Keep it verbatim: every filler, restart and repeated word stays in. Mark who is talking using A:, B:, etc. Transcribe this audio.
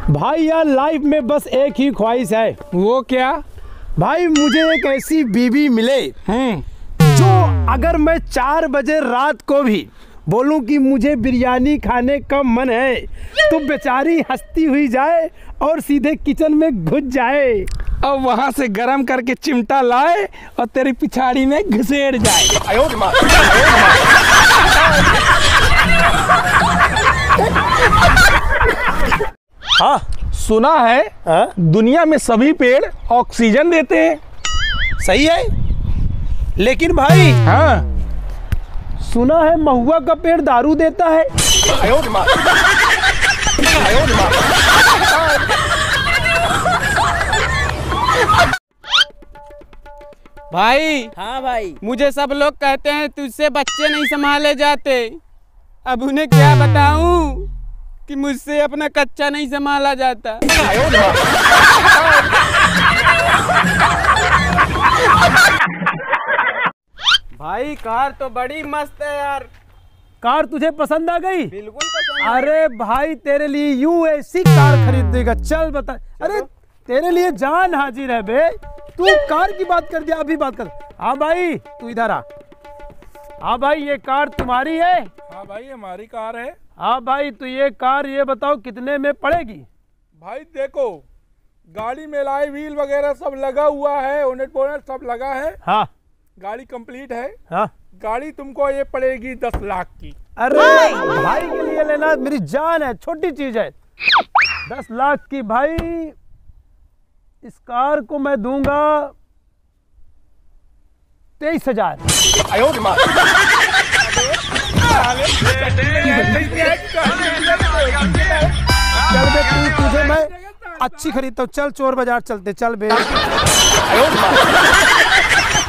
A: भाई यार लाइफ में बस एक ही ख्वाहिश है।
B: वो क्या?
A: भाई मुझे एक ऐसी बीवी मिले जो अगर मैं चार बजे रात को भी बोलूं कि मुझे बिरयानी खाने का मन है तो बेचारी हंसती हुई जाए और सीधे किचन में घुस जाए
B: और वहां से गरम करके चिमटा लाए और तेरी पिछाड़ी में घुसेड़ जाए।
A: हाँ
B: सुना है
A: हा?
B: दुनिया में सभी पेड़ ऑक्सीजन देते हैं।
A: सही है, लेकिन भाई
B: हाँ
A: सुना है महुआ का पेड़ दारू देता है।
C: भाई
D: हाँ भाई,
C: मुझे सब लोग कहते हैं तुझसे बच्चे नहीं संभाले जाते। अब उन्हें क्या बताऊं कि मुझसे अपना कच्चा नहीं संभाला जाता। भाई कार तो बड़ी मस्त है यार।
A: कार तुझे पसंद आ गई?
C: बिल्कुल पसंद।
A: अरे भाई तेरे लिए यूं ऐसी कार खरीद देगा, चल बता। अरे तेरे लिए जान हाजिर है बे। तू कार की बात कर दिया, अभी बात कर। हाँ भाई तू इधर आ। हाँ भाई ये कार तुम्हारी है?
B: हाँ भाई हमारी कार है।
A: हाँ भाई तो ये कार ये बताओ कितने में पड़ेगी?
B: भाई देखो गाड़ी में लाई व्हील वगैरह सब लगा हुआ है, ओनेट बोनेट सब लगा है।
A: हाँ
B: गाड़ी कंप्लीट है।
A: हाँ
B: गाड़ी तुमको ये पड़ेगी दस लाख की।
A: अरे भाई के लिए लेना, मेरी जान है, छोटी चीज है। दस लाख की भाई। इस कार को मैं दूंगा तेईस हजार। चल बे तू, तुझे मैं अच्छी खरीदता हूँ। चल चोर बाजार चलते, चल बे।